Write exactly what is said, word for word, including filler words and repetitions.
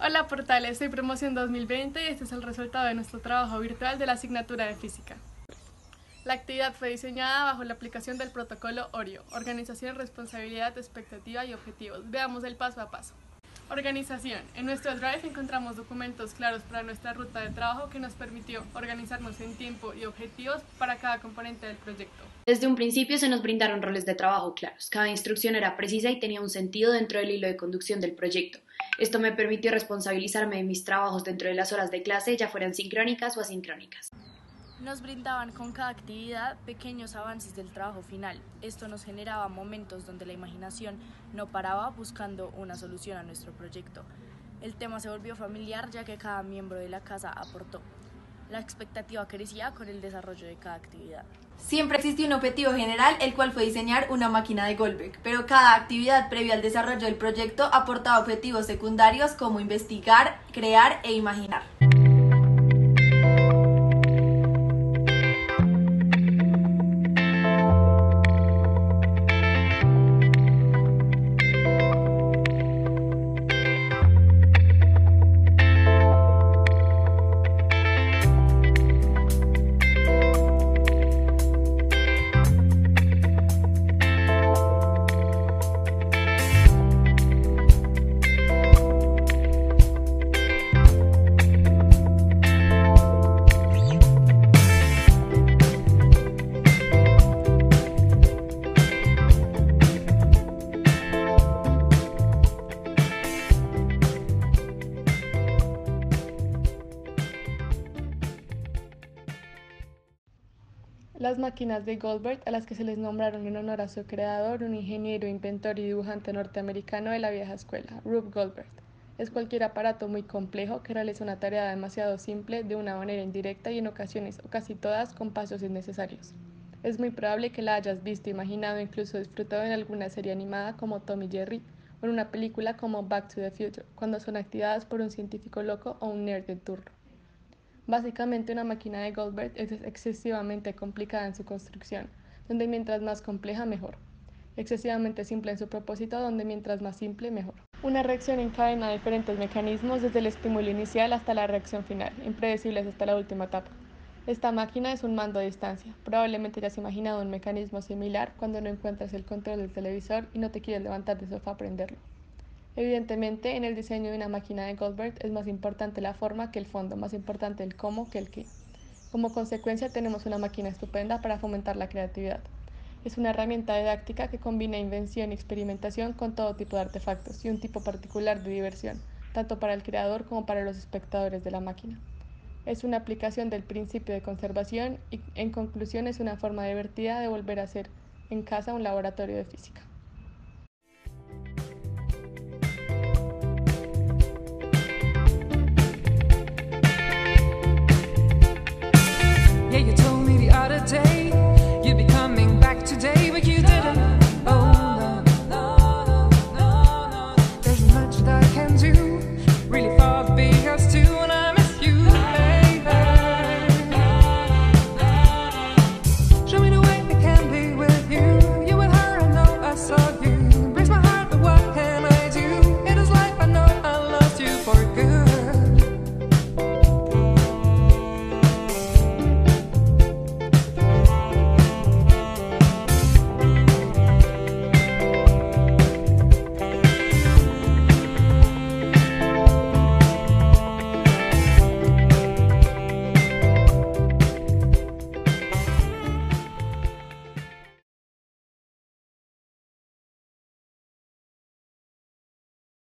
Hola Portales, soy Promoción dos mil veinte y este es el resultado de nuestro trabajo virtual de la asignatura de Física. La actividad fue diseñada bajo la aplicación del protocolo ORIO, Organización, Responsabilidad, Expectativa y Objetivos. Veamos el paso a paso. Organización. En nuestro Drive encontramos documentos claros para nuestra ruta de trabajo que nos permitió organizarnos en tiempo y objetivos para cada componente del proyecto. Desde un principio se nos brindaron roles de trabajo claros. Cada instrucción era precisa y tenía un sentido dentro del hilo de conducción del proyecto. Esto me permitió responsabilizarme de mis trabajos dentro de las horas de clase, ya fueran sincrónicas o asincrónicas. Nos brindaban con cada actividad pequeños avances del trabajo final. Esto nos generaba momentos donde la imaginación no paraba buscando una solución a nuestro proyecto. El tema se volvió familiar ya que cada miembro de la casa aportó. La expectativa crecía con el desarrollo de cada actividad. Siempre existió un objetivo general, el cual fue diseñar una máquina de Goldberg, pero cada actividad previa al desarrollo del proyecto aportaba objetivos secundarios como investigar, crear e imaginar. Las máquinas de Goldberg, a las que se les nombraron en honor a su creador, un ingeniero, inventor y dibujante norteamericano de la vieja escuela, Rube Goldberg. Es cualquier aparato muy complejo que realiza una tarea demasiado simple de una manera indirecta y en ocasiones, o casi todas, con pasos innecesarios. Es muy probable que la hayas visto, imaginado e incluso disfrutado en alguna serie animada como Tom y Jerry o en una película como Back to the Future, cuando son activadas por un científico loco o un nerd de turno. Básicamente, una máquina de Goldberg es excesivamente complicada en su construcción, donde mientras más compleja, mejor. Excesivamente simple en su propósito, donde mientras más simple, mejor. Una reacción encadena diferentes mecanismos desde el estímulo inicial hasta la reacción final, impredecibles hasta la última etapa. Esta máquina es un mando a distancia. Probablemente hayas imaginado un mecanismo similar cuando no encuentras el control del televisor y no te quieres levantar del sofá a prenderlo. Evidentemente, en el diseño de una máquina de Goldberg es más importante la forma que el fondo, más importante el cómo que el qué. Como consecuencia, tenemos una máquina estupenda para fomentar la creatividad. Es una herramienta didáctica que combina invención y experimentación con todo tipo de artefactos y un tipo particular de diversión, tanto para el creador como para los espectadores de la máquina. Es una aplicación del principio de conservación y, en conclusión, es una forma divertida de volver a ser en casa un laboratorio de física.